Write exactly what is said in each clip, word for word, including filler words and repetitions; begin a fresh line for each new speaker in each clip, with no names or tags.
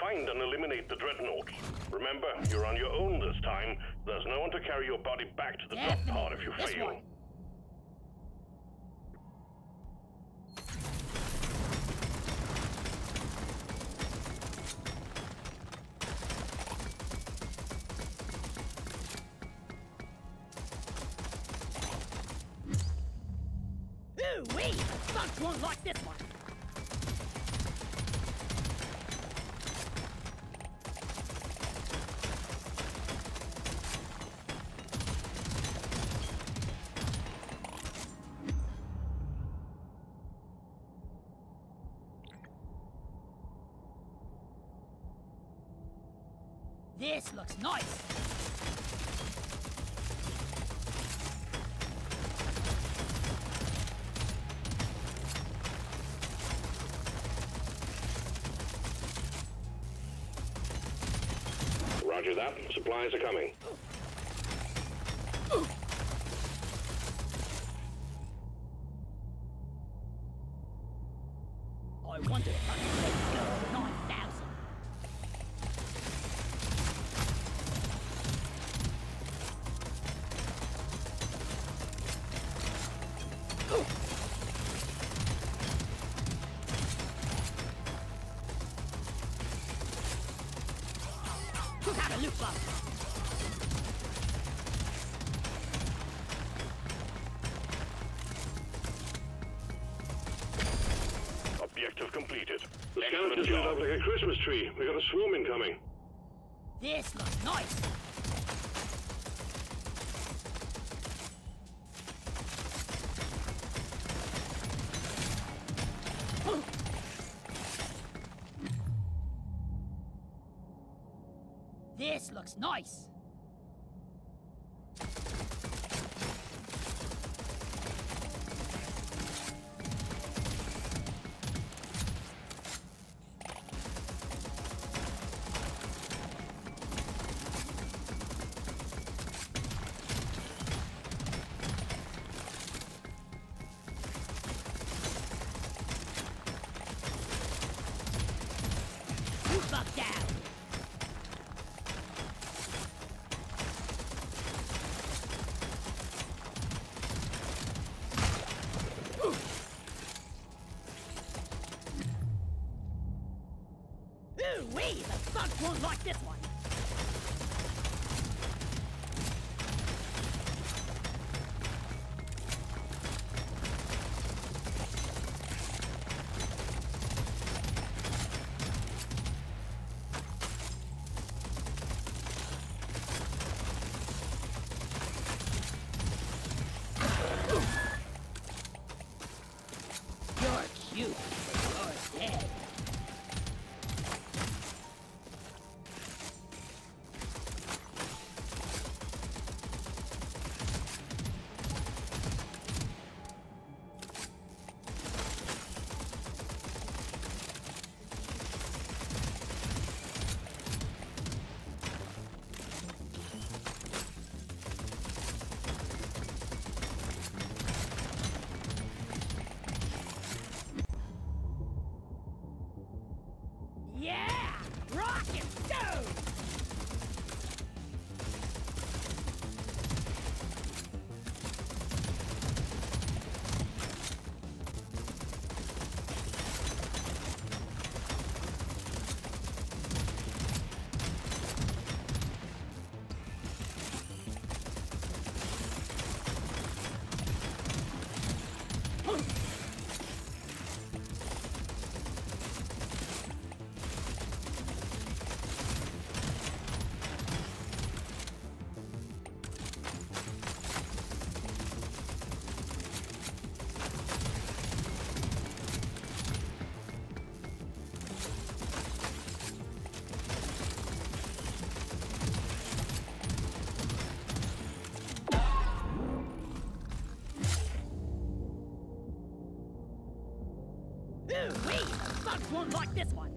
Find and eliminate the dreadnoughts. Remember, you're on your own this time. There's no one to carry your body back to the drop pod if you
This
fail.
one. Ooh-wee! Thugs won't like this one. This looks nice.
Roger that. Supplies are coming.
I wonder if I can make it go nine thousand. Took out a loot box.
Objective completed.
The scout
Excellent
just lit
job.
up like a Christmas tree. We got a swarm incoming.
This looks nice. This looks nice. Move up down. Ooh-wee, the thugs won't like this one. You're cute, but you're dead. Yeah! Rock and stone! Ooh-wee, the thugs won't like this one.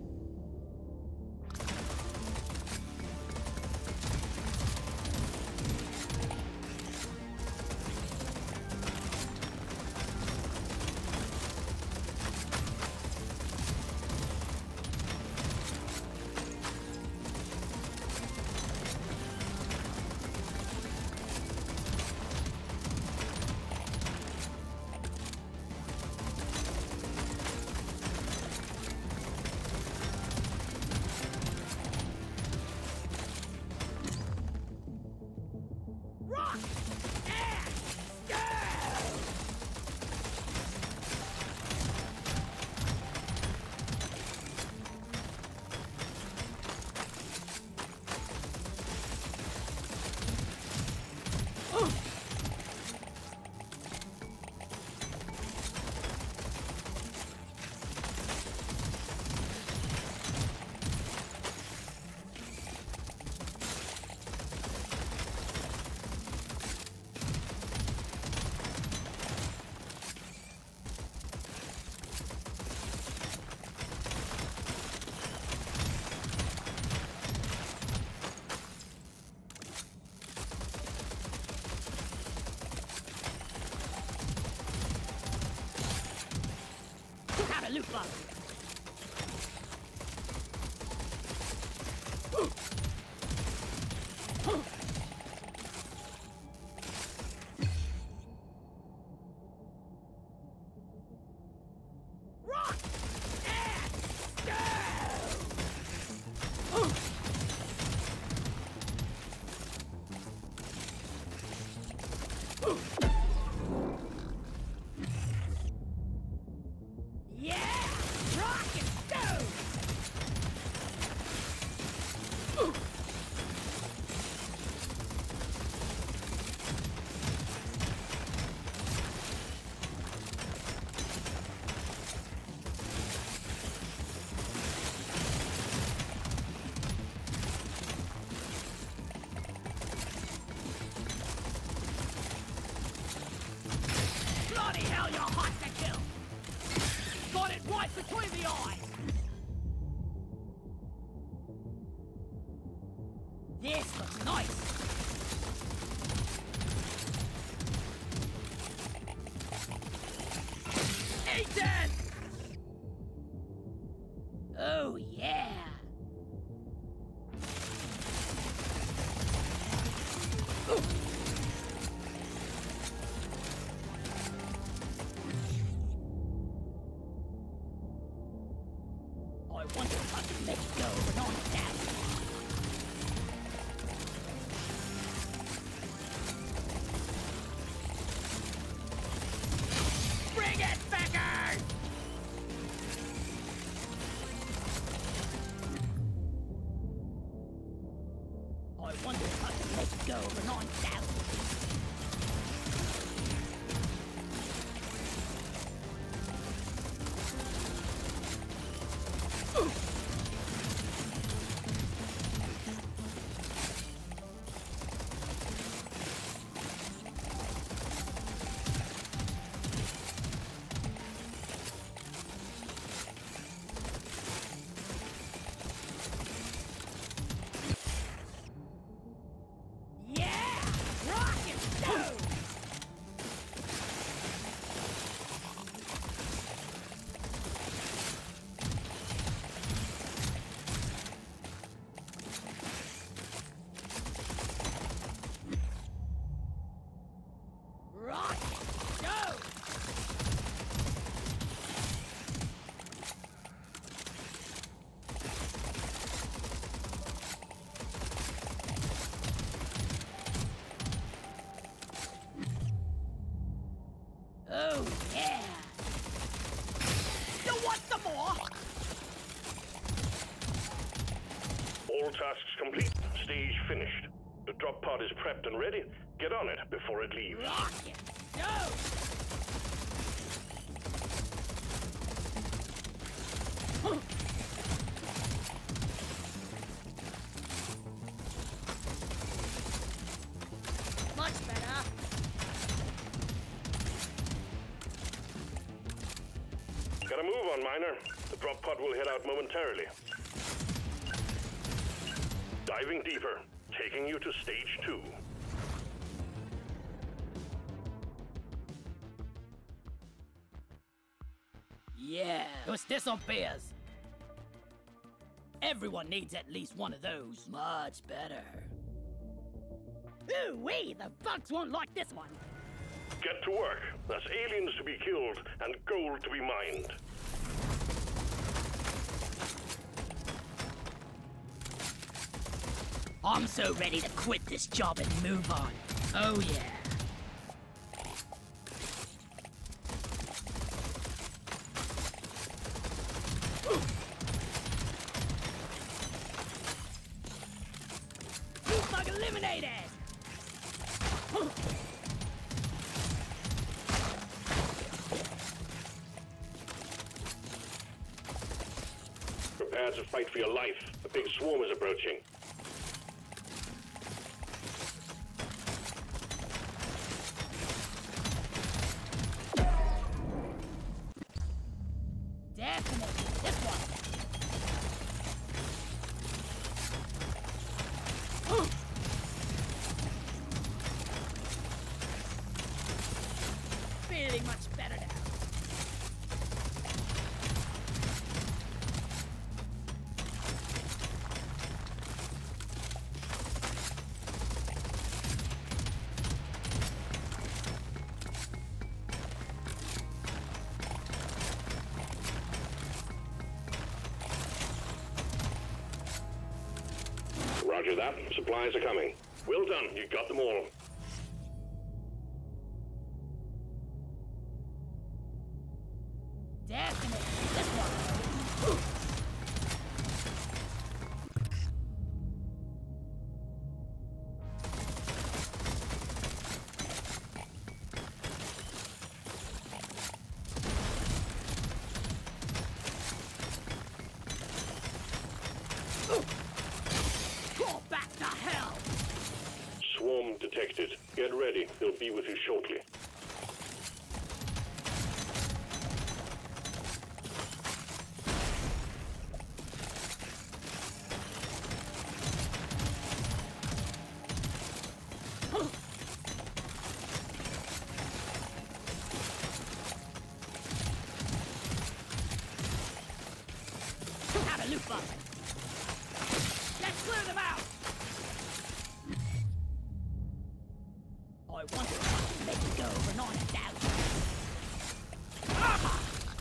loot box. Rock! And go! Yeah! Rock and go! Bloody hell, you're hot to kill! Got it right between the eyes! This looks nice! Eat it! Oh yeah! Ooh. I wonder if I can make it go over on that. Bring it, Becker! I wonder if I can make it go over on that. Yeah! Rock and go! Rock and go! Oh yeah! You want some more?
All tasks complete. Stage finished. The drop pod is prepped and ready. Get on it before it leaves.
Rock and go! Much better.
Gotta move on, Miner. The drop pod will head out momentarily. Diving deeper, taking you to stage two.
Yeah, what's this on beers? Everyone needs at least one of those. Much better. Ooh-wee, the bugs won't like this one.
Get to work. There's aliens to be killed and gold to be mined.
I'm so ready to quit this job and move on. Oh yeah. Blue bug eliminated!
Prepare to fight for your life. A big swarm is approaching.
Definitely this one. Feeling much better now.
Roger that. Supplies are coming.
Well done. You got them all.
Definitely. This one. Go back to hell.
Swarm detected. Get ready. They'll be with you shortly.
Have a loop up. Let's clear them out. I wonder if I can make it go over nine thousand. Ah!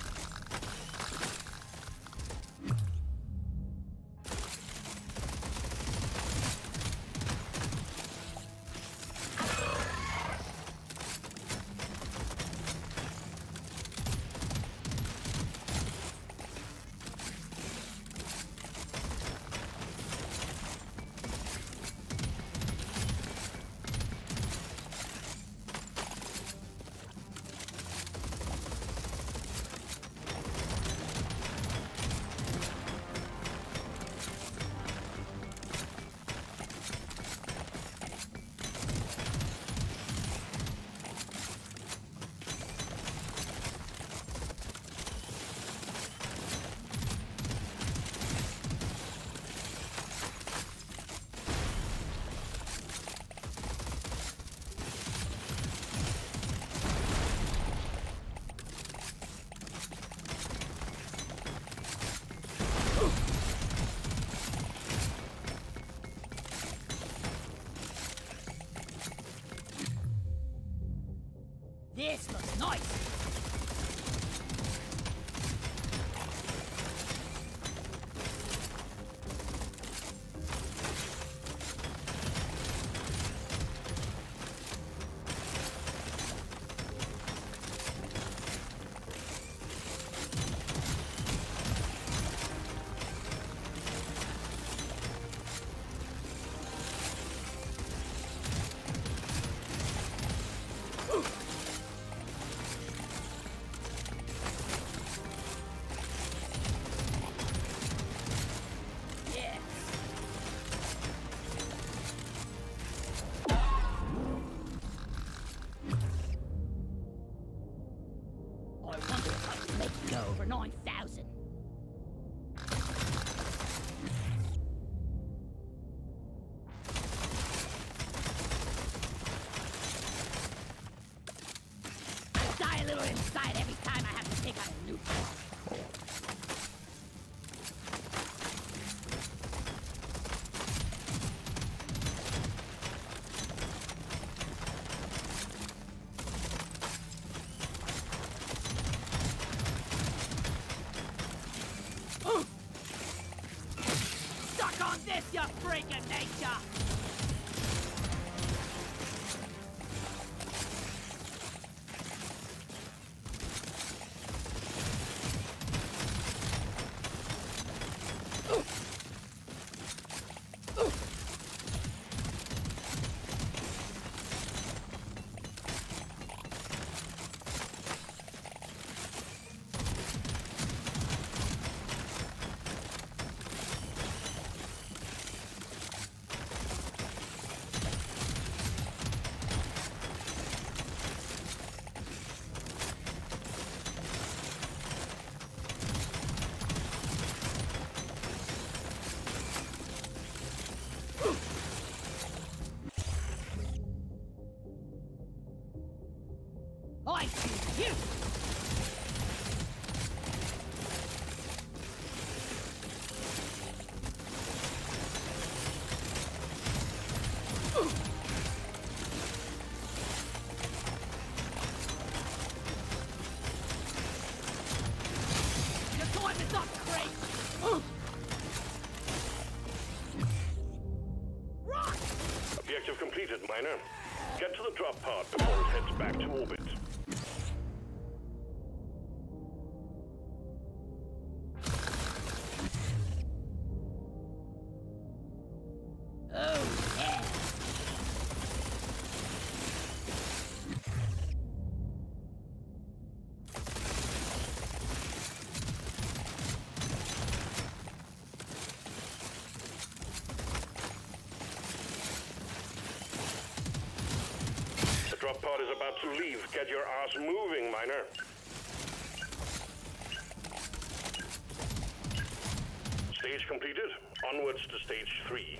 This looks nice. Over nine thousand. I die a little inside every time I have to take out a loot. This, you freak of nature! I see you! Your time is up, Craig!
Miner. Get to the drop pod before it heads back to orbit.
Oh, yeah.
The drop pod is about to leave. Get your ass moving, Miner. Stage completed. Onwards to stage three.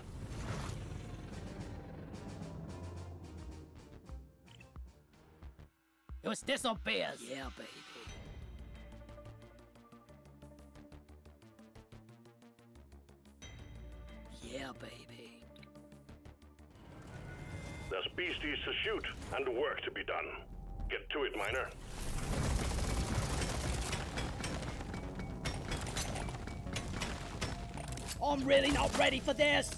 It was this or bears. Yeah, baby. Yeah, baby.
There's beasties to shoot and work to be done. Get to it, Miner.
I'm really not ready for this.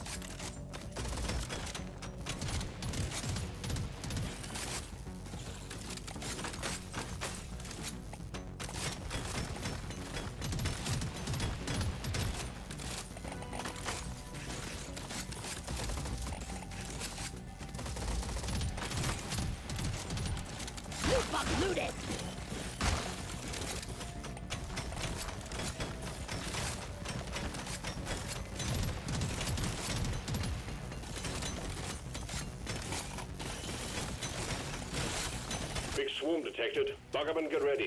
Loot box looted.
Big swarm detected. Lock up and get ready.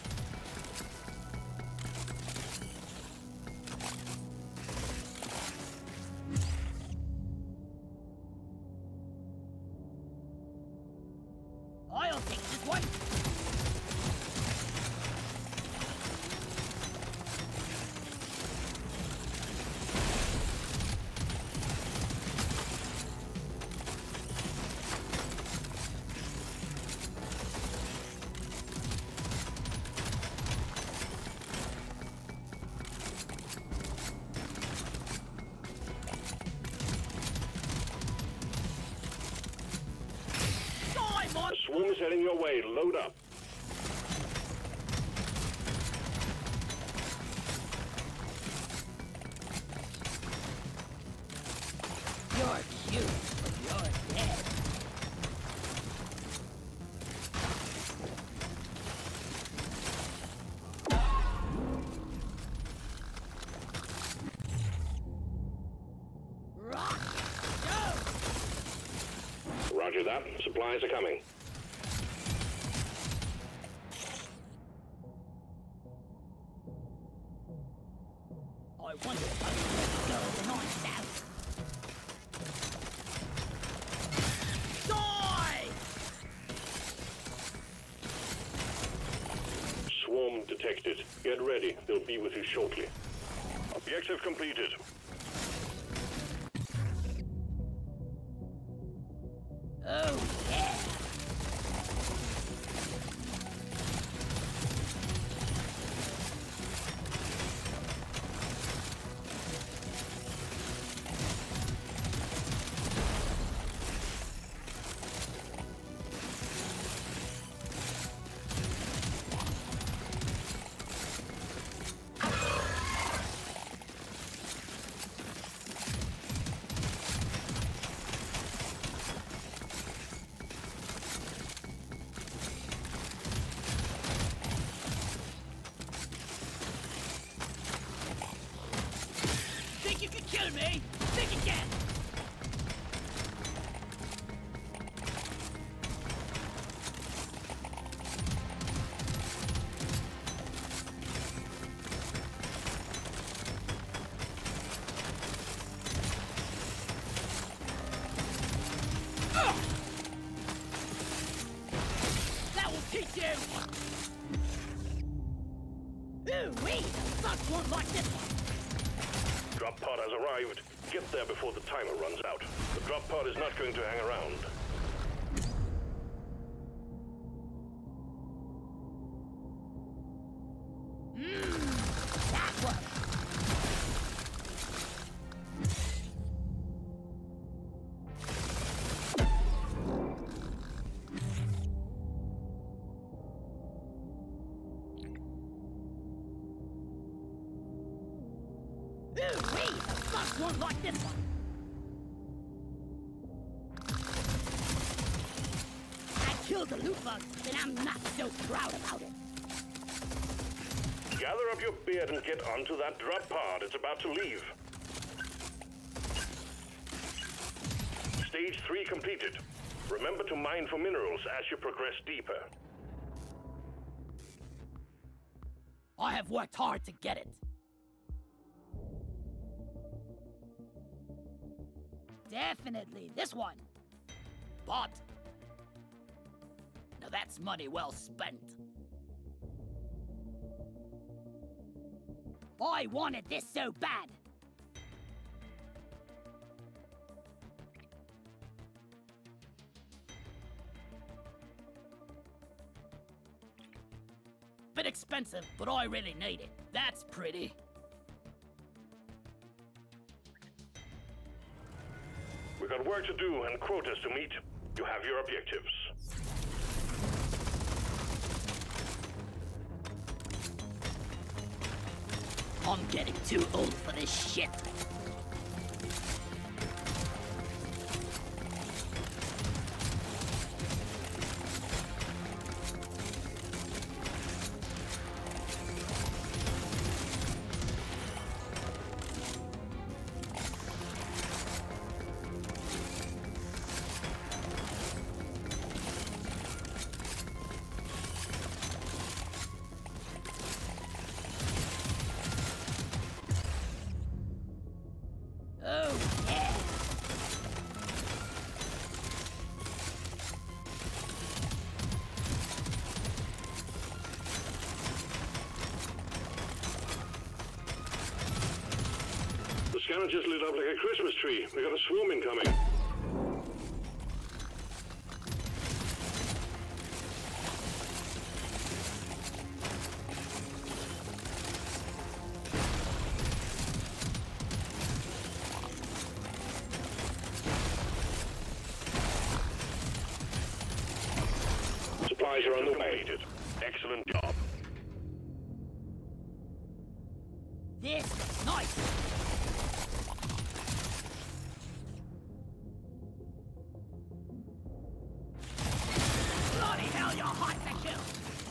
I'll take this one.
The swarm is heading your way. Load up.
You're cute, but you're dead. Rock! Go!
Roger that. Supplies are coming.
I wonder if I can let it go overnight now. Die!
Swarm detected. Get ready. They'll be with you shortly.
Objective completed.
Oh, yeah! Think you can kill me? Think again! Ugh! That will teach you! Ooh, wee! The bugs won't like this one!
Drop pod has arrived. Get there before the timer runs out. The drop pod is not going to hang around.
Mmm, that worked! bugs won't like this one. I killed the loot bug, and I'm not so proud about it.
Gather up your beard and get onto that drop pod. It's about to leave. Stage three completed. Remember to mine for minerals as you progress deeper.
I have worked hard to get it. Definitely this one. But now that's money well spent. I wanted this so bad. Bit expensive, but I really need it. That's pretty.
We've got work to do and quotas to meet. You have your objectives.
I'm getting too old for this shit. Oh, yeah.
The scanner just lit up like a Christmas tree. We got a swarm incoming. Supplies are on the way.
Excellent job.
This is nice. Bloody hell, you're hot to kill.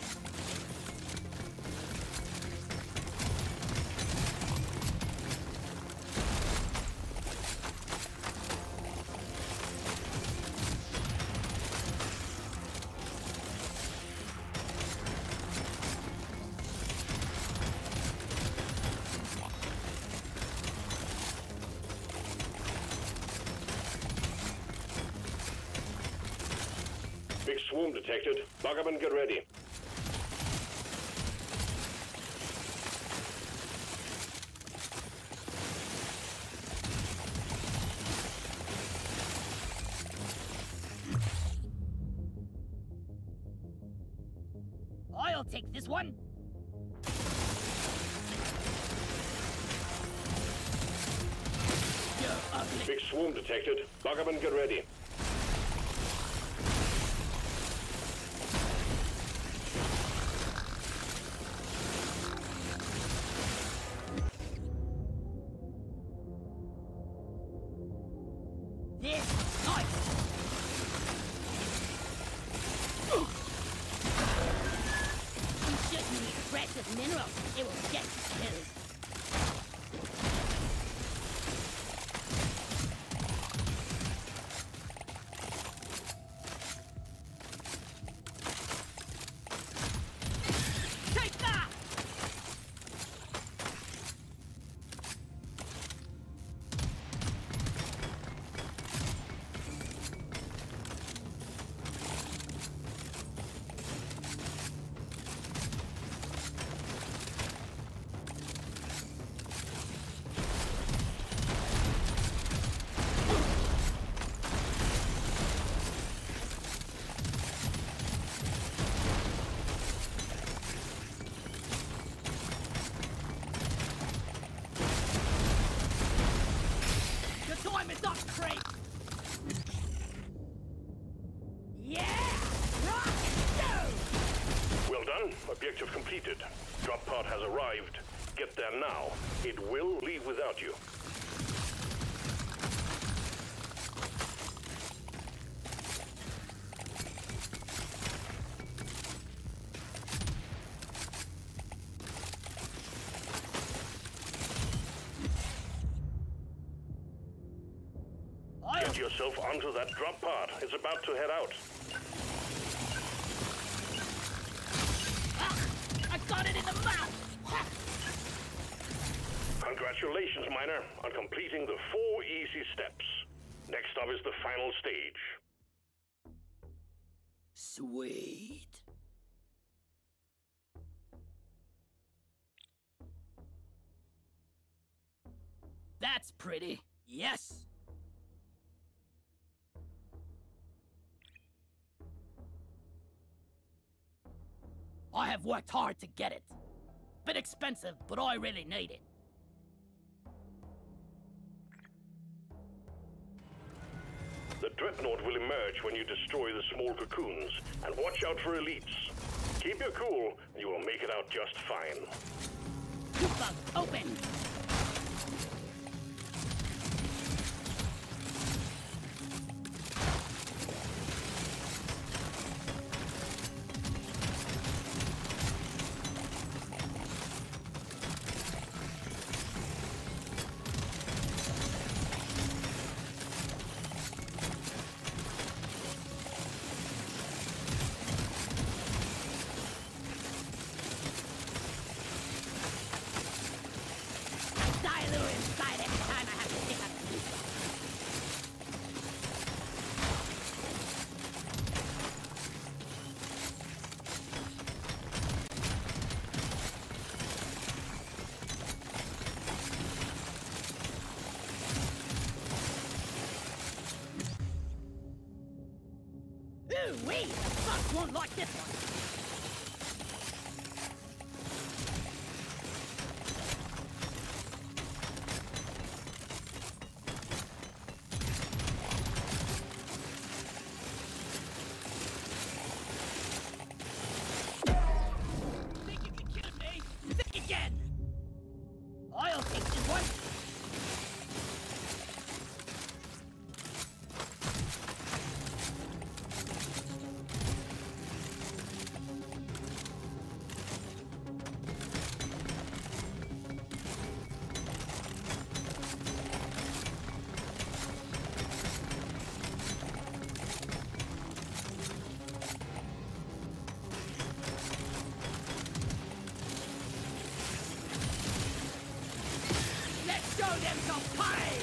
Big swarm detected. Lock up and get ready.
I'll take this one. You're ugly.
Big swarm detected. Lock up and get ready.
This is nice. You shouldn't need precious minerals. It will get you killed. Take that! Your time is up, Crate! Yeah! Rock and go!
Well done. Objective completed. Drop pod has arrived. Get there now. It will leave without you. yourself onto that drop pod. It's about to head out.
Ah, I got it in the mouth!
Congratulations, Miner, on completing the four easy steps. Next up is the final stage.
Sweet. That's pretty. Yes. I have worked hard to get it. Bit expensive, but I really need it.
The Dreadnought will emerge when you destroy the small cocoons, and watch out for elites. Keep your cool, and you will make it out just fine.
Bug open! Ooh-wee! Fuck won't like this one! Think you can kill me? Think again! I'll take this one! Show them some pie!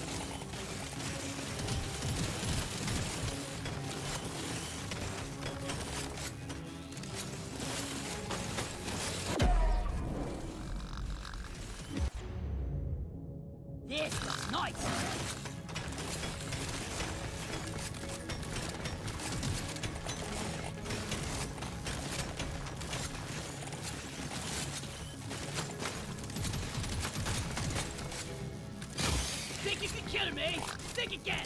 This looks nice! Think you can kill me? Think again!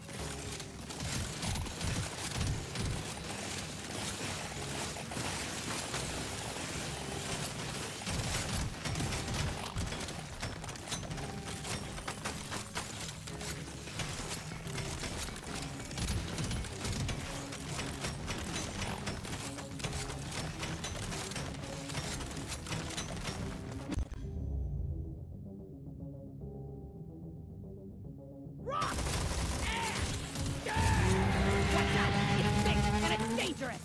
Rock! Air! Watch out! It's thick and it's dangerous!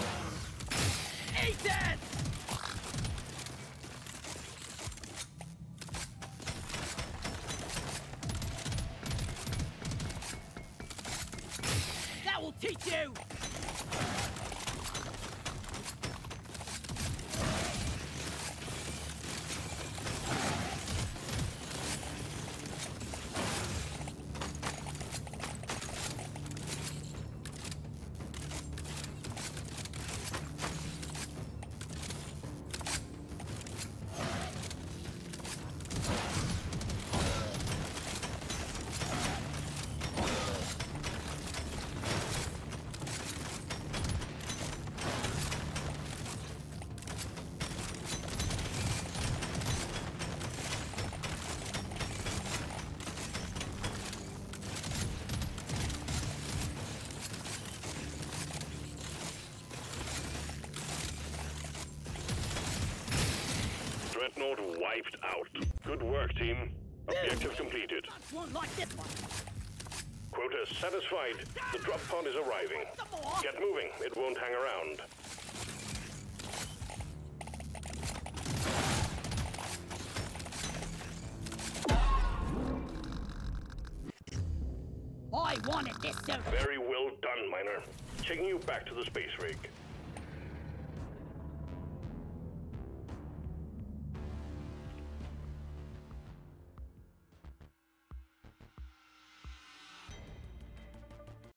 Eat it! That will teach you!
Dreadnought wiped out. Good work, team. Objective completed.
Won't like this one.
Quota satisfied. The drop pod is arriving. Get moving. It won't hang around.
I wanted this so...
Very well done, Miner. Taking you back to the space rig.